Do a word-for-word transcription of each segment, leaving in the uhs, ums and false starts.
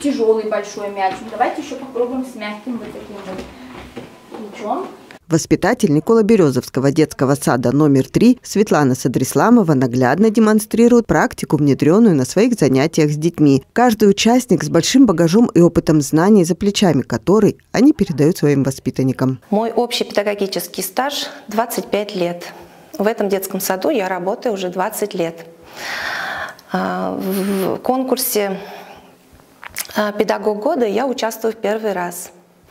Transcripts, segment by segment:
тяжелый большой мяч. Давайте еще попробуем с мягким вот таким вот мячом. Воспитатель Николо-Березовского детского сада номер три Светлана Садрисламова наглядно демонстрирует практику, внедренную на своих занятиях с детьми. Каждый участник с большим багажом и опытом знаний за плечами, который они передают своим воспитанникам. Мой общий педагогический стаж двадцать пять лет. В этом детском саду я работаю уже двадцать лет. В конкурсе «Педагог года» я участвую в первый раз.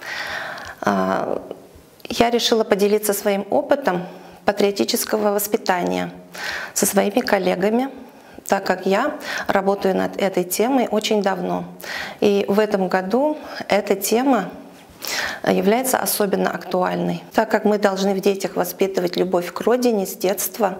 Я решила поделиться своим опытом патриотического воспитания со своими коллегами, так как я работаю над этой темой очень давно. И в этом году эта тема является особенно актуальной, так как мы должны в детях воспитывать любовь к родине с детства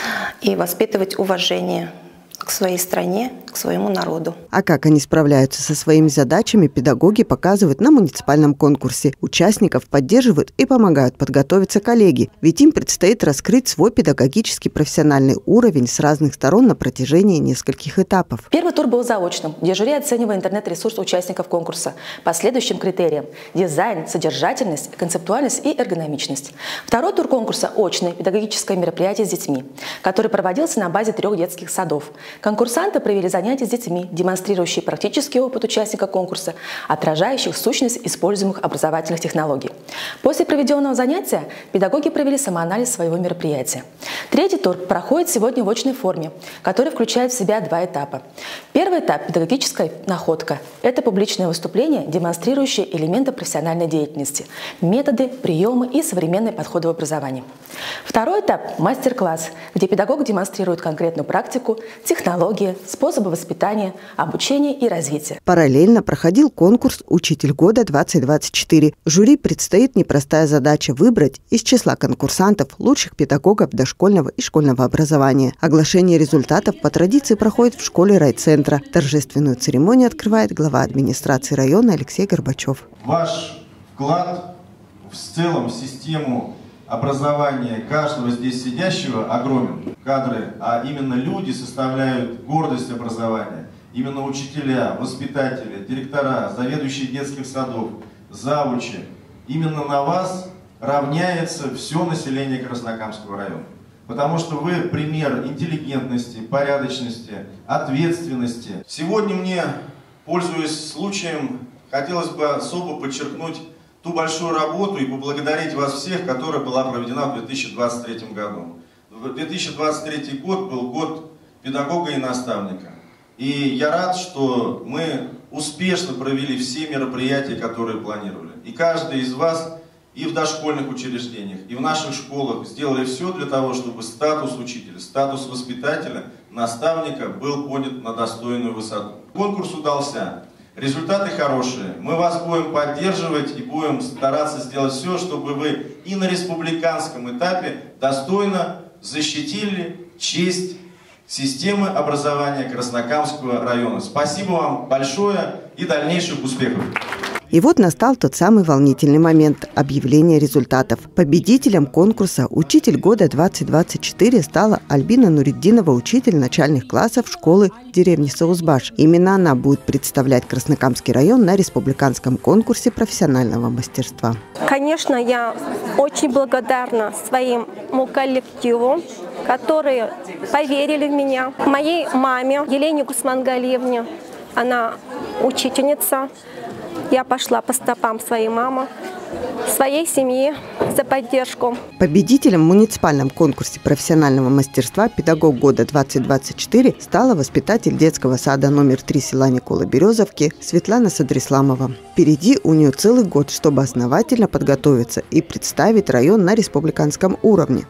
и воспитывать уважение к своей стране, к своему народу. А как они справляются со своими задачами, педагоги показывают на муниципальном конкурсе. Участников поддерживают и помогают подготовиться коллеги, ведь им предстоит раскрыть свой педагогический профессиональный уровень с разных сторон на протяжении нескольких этапов. Первый тур был заочным, где жюри оценивало интернет-ресурс участников конкурса по следующим критериям: дизайн, содержательность, концептуальность и эргономичность. Второй тур конкурса – очный, педагогическое мероприятие с детьми, который проводился на базе трех детских садов. Конкурсанты провели занятия с детьми, демонстрирующие практический опыт участника конкурса, отражающих сущность используемых образовательных технологий. После проведенного занятия педагоги провели самоанализ своего мероприятия. Третий тур проходит сегодня в очной форме, который включает в себя два этапа. Первый этап – педагогическая находка. Это публичное выступление, демонстрирующее элементы профессиональной деятельности, методы, приемы и современные подходы в образовании. Второй этап – мастер-класс, где педагог демонстрирует конкретную практику, технологии, способы воспитания, обучения и развития. Параллельно проходил конкурс «Учитель года-двадцать двадцать четыре». Жюри предстоит непростая задача – выбрать из числа конкурсантов лучших педагогов дошкольного и школьного образования. Оглашение результатов по традиции проходит в школе райцентра. Торжественную церемонию открывает глава администрации района Алексей Горбачев. Ваш вклад в целом в систему образование каждого здесь сидящего огромен. Кадры, а именно люди составляют гордость образования. Именно учителя, воспитатели, директора, заведующие детских садов, завучи. Именно на вас равняется все население Краснокамского района. Потому что вы пример интеллигентности, порядочности, ответственности. Сегодня мне, пользуясь случаем, хотелось бы особо подчеркнуть ту большую работу и поблагодарить вас всех, которая была проведена в две тысячи двадцать третьем году. две тысячи двадцать третий год был год педагога и наставника. И я рад, что мы успешно провели все мероприятия, которые планировали. И каждый из вас и в дошкольных учреждениях, и в наших школах сделали все для того, чтобы статус учителя, статус воспитателя, наставника был поднят на достойную высоту. Конкурс удался. Результаты хорошие. Мы вас будем поддерживать и будем стараться сделать все, чтобы вы и на республиканском этапе достойно защитили честь системы образования Краснокамского района. Спасибо вам большое и дальнейших успехов. И вот настал тот самый волнительный момент – объявления результатов. Победителем конкурса «Учитель года-двадцать двадцать четыре» стала Альбина Нуриддинова, учитель начальных классов школы деревни Саузбаш. Именно она будет представлять Краснокамский район на республиканском конкурсе профессионального мастерства. Конечно, я очень благодарна своему коллективу, которые поверили в меня. Моей маме Елене Гусмангалиевне, она учительница. Я пошла по стопам своей мамы, своей семьи за поддержку. Победителем в муниципальном конкурсе профессионального мастерства «Педагог года-двадцать двадцать четыре» стала воспитатель детского сада номер три села Николо-Березовки Светлана Садрисламова. Впереди у нее целый год, чтобы основательно подготовиться и представить район на республиканском уровне.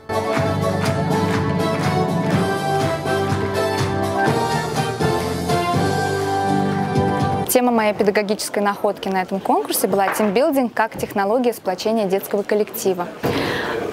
Тема моей педагогической находки на этом конкурсе была «Тимбилдинг как технология сплочения детского коллектива».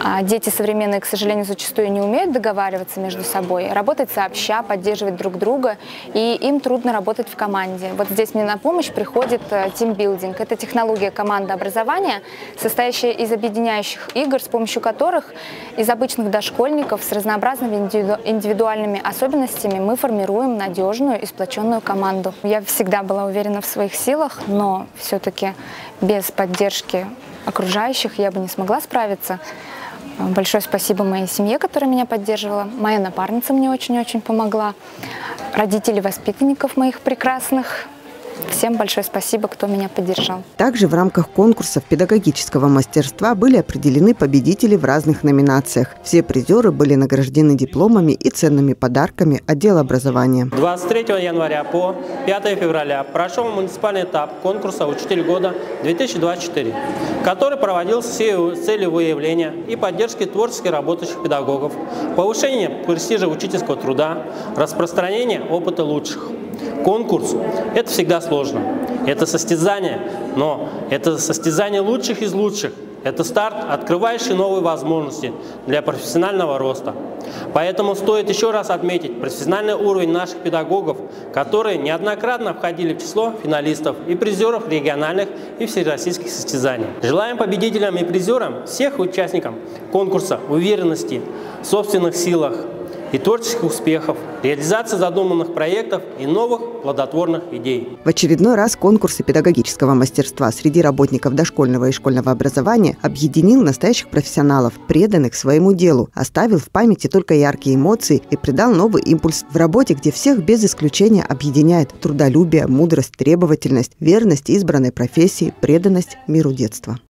А дети современные, к сожалению, зачастую не умеют договариваться между собой, работать сообща, поддерживать друг друга, и им трудно работать в команде. Вот здесь мне на помощь приходит тимбилдинг. Это технология командообразования, состоящая из объединяющих игр, с помощью которых из обычных дошкольников с разнообразными индивидуальными особенностями мы формируем надежную и сплоченную команду. Я всегда была уверена в своих силах, но все-таки без поддержки окружающих я бы не смогла справиться. Большое спасибо моей семье, которая меня поддерживала. Моя напарница мне очень-очень помогла. Родители воспитанников моих прекрасных. Всем большое спасибо, кто меня поддержал. Также в рамках конкурсов педагогического мастерства были определены победители в разных номинациях. Все призеры были награждены дипломами и ценными подарками отдела образования. двадцать третьего января по пятое февраля прошел муниципальный этап конкурса «Учитель года две тысячи двадцать четыре», который проводился с целью выявления и поддержки творчески работающих педагогов, повышения престижа учительского труда, распространения опыта лучших. Конкурс – это всегда сложно, это состязание, но это состязание лучших из лучших. Это старт, открывающий новые возможности для профессионального роста. Поэтому стоит еще раз отметить профессиональный уровень наших педагогов, которые неоднократно входили в число финалистов и призеров региональных и всероссийских состязаний. Желаем победителям и призерам, всех участникам конкурса уверенности в собственных силах и творческих успехов, реализации задуманных проектов и новых плодотворных идей. В очередной раз конкурсы педагогического мастерства среди работников дошкольного и школьного образования объединил настоящих профессионалов, преданных своему делу, оставил в памяти только яркие эмоции и придал новый импульс в работе, где всех без исключения объединяет трудолюбие, мудрость, требовательность, верность избранной профессии, преданность миру детства.